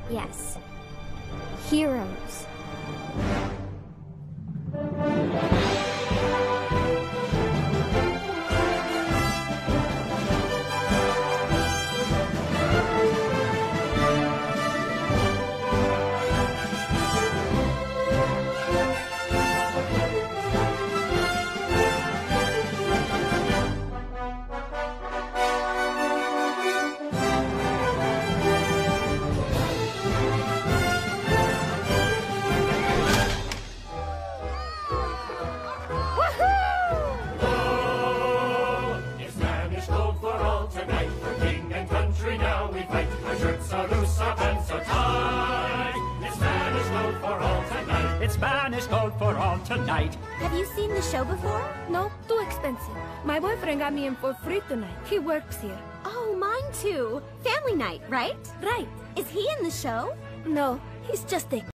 Yes. Heroes. Spanish gold for all tonight. Have you seen the show before? No, too expensive. My boyfriend got me in for free tonight. He works here. Oh, mine too. Family night, right? Right. Is he in the show? No, he's just a